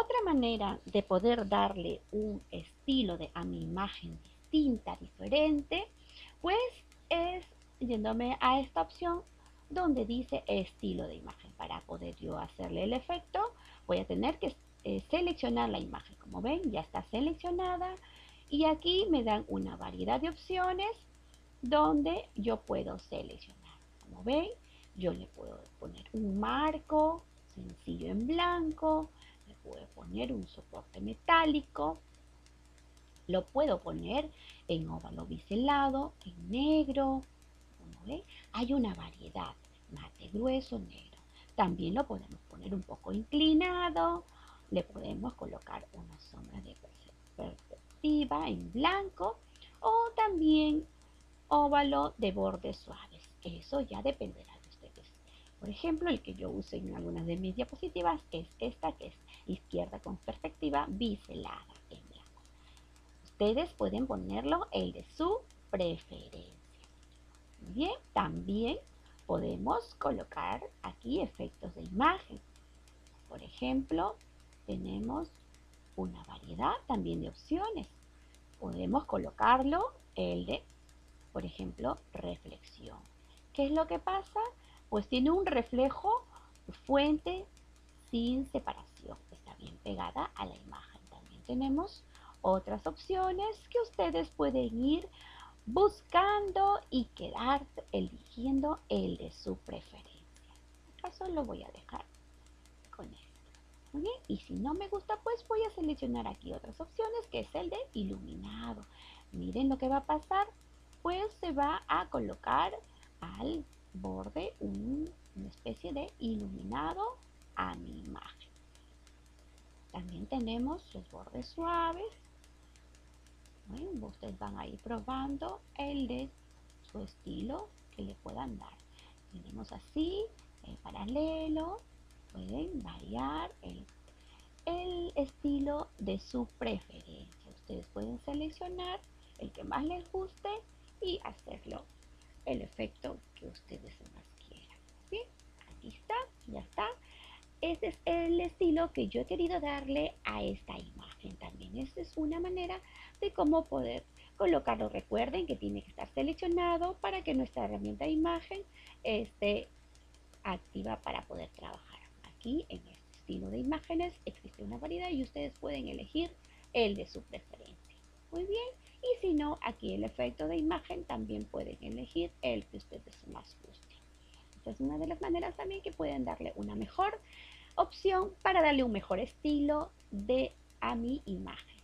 Otra manera de poder darle un estilo a mi imagen distinta, diferente, pues es yéndome a esta opción donde dice estilo de imagen. Para poder yo hacerle el efecto, voy a tener que seleccionar la imagen. Como ven, ya está seleccionada y aquí me dan una variedad de opciones donde yo puedo seleccionar. Como ven, yo le puedo poner un marco sencillo en blanco, le puedo poner un soporte metálico, lo puedo poner en óvalo biselado, en negro. Como ven, hay una variedad, mate, grueso, negro. También lo podemos poner un poco inclinado, le podemos colocar una sombra de perspectiva en blanco o también óvalo de bordes suaves. Eso ya dependerá de ustedes. Por ejemplo, el que yo uso en algunas de mis diapositivas es esta, que es izquierda con perspectiva biselada en blanco. Ustedes pueden ponerlo el de su preferencia. Bien, también podemos colocar aquí efectos de imagen. Por ejemplo, tenemos una variedad también de opciones. Podemos colocarlo el de, por ejemplo, reflexión. ¿Qué es lo que pasa? Pues tiene un reflejo fuente sin separación. Está bien pegada a la imagen. También tenemos otras opciones que ustedes pueden ir buscando y quedar eligiendo el de su preferencia. En caso lo voy a dejar con esto. Muy bien, y si no me gusta, pues voy a seleccionar aquí otras opciones, que es el de iluminado. Miren lo que va a pasar, pues se va a colocar al borde una especie de iluminado a mi imagen. También tenemos los bordes suaves. Bueno, ustedes van a ir probando el de su estilo que le puedan dar. Tenemos así, en paralelo, pueden variar el estilo de su preferencia. Ustedes pueden seleccionar el que más les guste y hacerlo el efecto que ustedes más quieran. Bien, aquí está, ya está. Este es el estilo que yo he querido darle a esta imagen también. Esta es una manera de cómo poder colocarlo. Recuerden que tiene que estar seleccionado para que nuestra herramienta de imagen esté activa para poder trabajar. Aquí en este estilo de imágenes existe una variedad y ustedes pueden elegir el de su preferencia. Muy bien, y si no, aquí el efecto de imagen también pueden elegir el que ustedes más gusten. Esta es una de las maneras también que pueden darle una mejor opción para darle un mejor estilo a mi imagen.